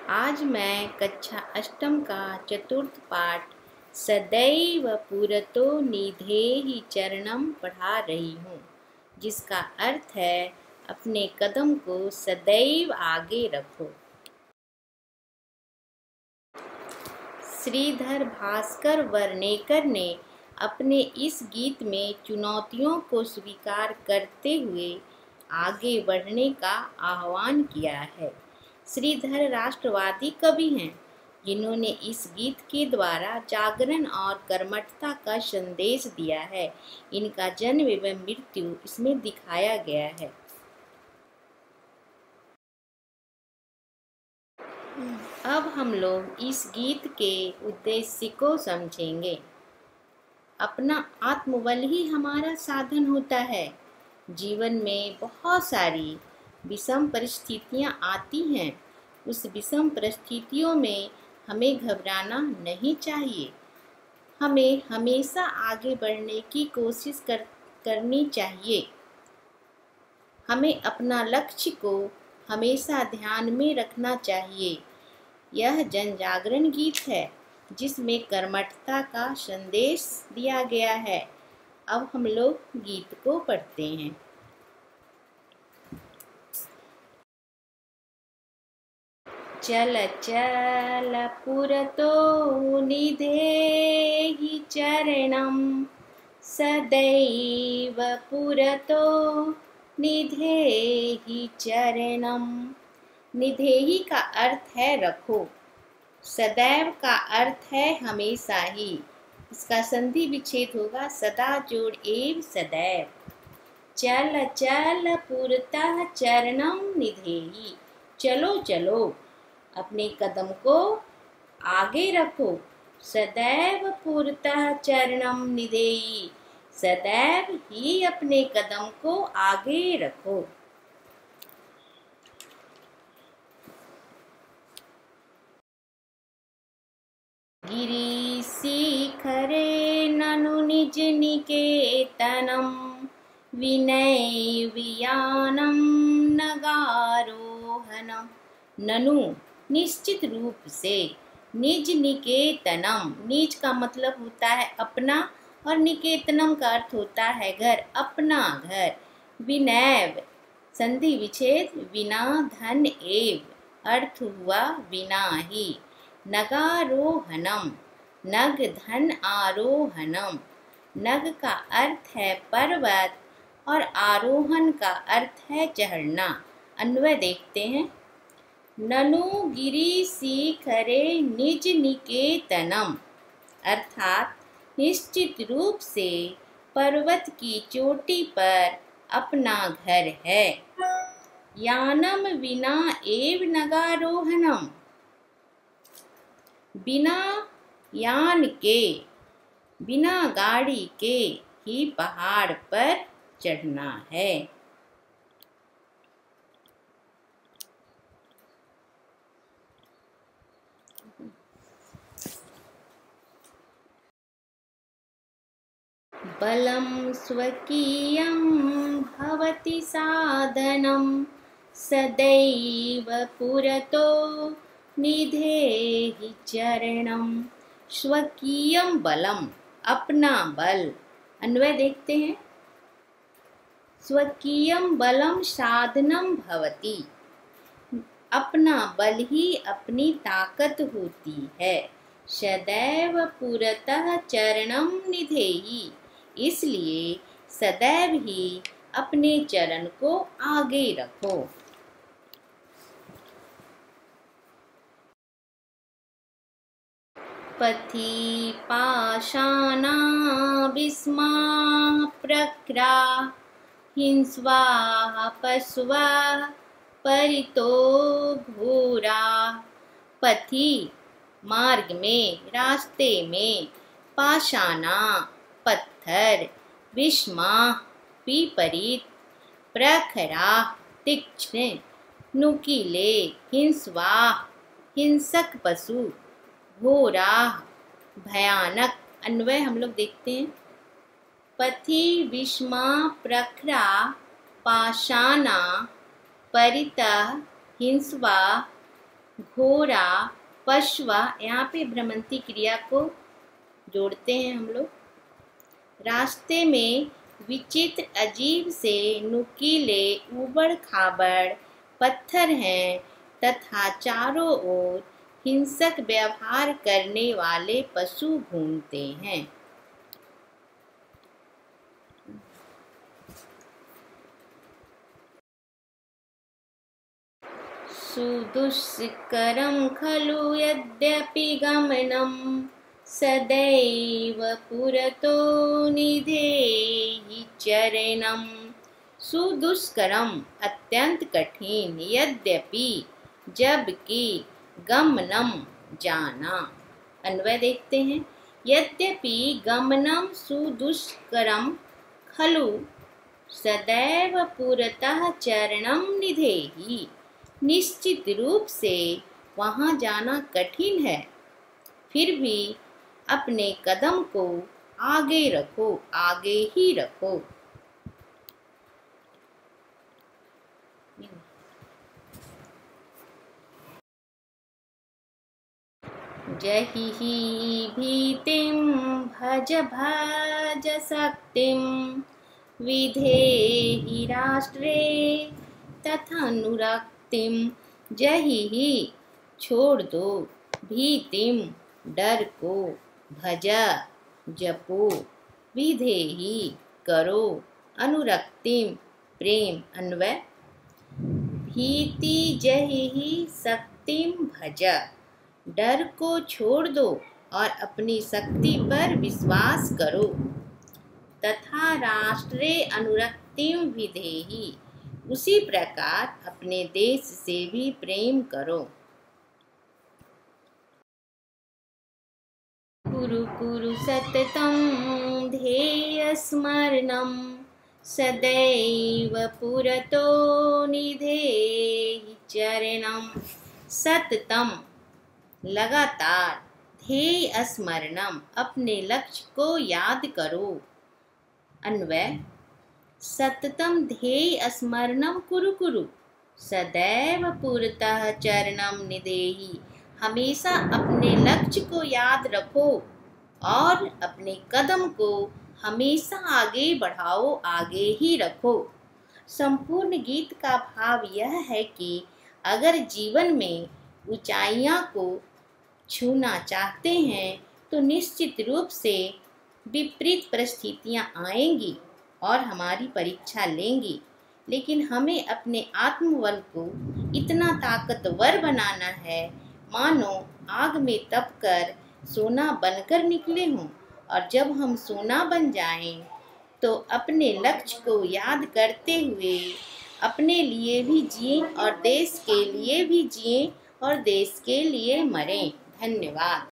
आज मैं कक्षा अष्टम का चतुर्थ पाठ सदैव पुरतो निधेहि चरणम पढ़ा रही हूँ, जिसका अर्थ है अपने कदम को सदैव आगे रखो। श्रीधर भास्कर वर्णेकर ने अपने इस गीत में चुनौतियों को स्वीकार करते हुए आगे बढ़ने का आह्वान किया है। श्रीधर राष्ट्रवादी कवि हैं, जिन्होंने इस गीत के द्वारा जागरण और कर्मठता का संदेश दिया है। इनका जन्म एवं मृत्यु इसमें दिखाया गया है। अब हम लोग इस गीत के उद्देश्य को समझेंगे। अपना आत्मबल ही हमारा साधन होता है। जीवन में बहुत सारी विषम परिस्थितियाँ आती हैं। उस विषम परिस्थितियों में हमें घबराना नहीं चाहिए। हमें हमेशा आगे बढ़ने की कोशिश करनी चाहिए। हमें अपना लक्ष्य को हमेशा ध्यान में रखना चाहिए। यह जन जागरण गीत है, जिसमें कर्मठता का संदेश दिया गया है। अब हम लोग गीत को पढ़ते हैं। चल चल पुरतो निधेहि चरणम सदैव पुरतो निधेहि चरणम। निधेहि का अर्थ है रखो, सदैव का अर्थ है हमेशा ही। इसका संधि विच्छेद होगा सदा जोड़ एव सदैव। चल चल पुरतः चरणम निधेहि, चलो चलो अपने कदम को आगे रखो। सदैव पुरतः चरणम निधेहि, सदैव ही अपने कदम को आगे रखो। गिरि शिखरे ननु निज निकेतनम विनय वियानम नगारोहनम। ननु निश्चित रूप से, निज निकेतनम, निज का मतलब होता है अपना और निकेतनम का अर्थ होता है घर, अपना घर। विनय संधि विच्छेद विना धन एव, अर्थ हुआ बिना ही। नगारोहनम, नग धन आरोहनम। नग का अर्थ है पर्वत और आरोहण का अर्थ है चढ़ना। अन्वय देखते हैं। ननु गिरि शिखरे निज निकेतनम, अर्थात निश्चित रूप से पर्वत की चोटी पर अपना घर है। यानम विना एव नगारोहणम, बिना यान के, बिना गाड़ी के ही पहाड़ पर चढ़ना है। बलं स्वकीयं भवति साधनं सदैव पुरतो निधेहि चरणम। स्वकीयं बलम, अपना बल। अन्वय देखते हैं। स्वकीयं बलम साधनम भवति, अपना बल ही अपनी ताकत होती है। सदैव पुरतः चरणम निधेहि, इसलिए सदैव ही अपने चरण को आगे रखो। पथि पाषाणा विस्माः प्रक्रा हिंस्वाः पशवः परितो घोरा। पथि मार्ग में, रास्ते में, पाषाणा पत्थर, विस्माः विपरीत, प्रखरा तीक्ष्ण, नुकीले, हिंस्वाः हिंसक पशु, घोरा भयानक। अन्वय हम लोग देखते हैं। पथि विस्माः प्रखरा पाषाणा परितः हिंस्वाः घोड़ा, पशवा, यहाँ पे भ्रमंती क्रिया को जोड़ते हैं हम लोग। रास्ते में विचित्र अजीब से नुकीले ऊबड़ खाबड़ पत्थर हैं तथा चारों ओर हिंसक व्यवहार करने वाले पशु घूमते हैं। सुदुष्करं खलु यद्यपि गमनं सदैव पुरतो निधेहि चरणम्। सुदुष्करम अत्यंत कठिन, यद्यपि जबकि, गमनम जाना। अन्वय देखते हैं। यद्यपि गमनम सुदुष्करम खलु सदैव पुरतः चरणम निधेहि। निश्चित रूप से वहाँ जाना कठिन है, फिर भी अपने कदम को आगे रखो, आगे ही रखो। जहि भीतिं भज भज शक्तिं विधेहि राष्ट्रे तथानुरक्तिं। जहि छोड़ दो, भीतिम डर को, भजा जपो, विधेहि करो, अनुरक्तिम प्रेम। अन्वय। भीति जहि शक्तिम भजा, डर को छोड़ दो और अपनी शक्ति पर विश्वास करो। तथा राष्ट्रे अनुरक्तिम विधेहि, उसी प्रकार अपने देश से भी प्रेम करो। कुरु कुरु सततं ध्येय स्मरणं सदैव पुरतो निधेहि चरणं। सततम लगातार, ध्येय स्मरणम अपने लक्ष्य को याद करो। अन्वय। सततम ध्येय स्मरणम कुरु कुरु सदैव पुरतः चरणम निधेहि। हमेशा अपने लक्ष्य को याद रखो और अपने कदम को हमेशा आगे बढ़ाओ, आगे ही रखो। संपूर्ण गीत का भाव यह है कि अगर जीवन में ऊंचाइयां को छूना चाहते हैं तो निश्चित रूप से विपरीत परिस्थितियां आएंगी और हमारी परीक्षा लेंगी, लेकिन हमें अपने आत्मबल को इतना ताकतवर बनाना है मानो आग में तप कर सोना बनकर निकले हों। और जब हम सोना बन जाएं तो अपने लक्ष्य को याद करते हुए अपने लिए भी जिएं और देश के लिए भी जिएं और देश के लिए मरें। धन्यवाद।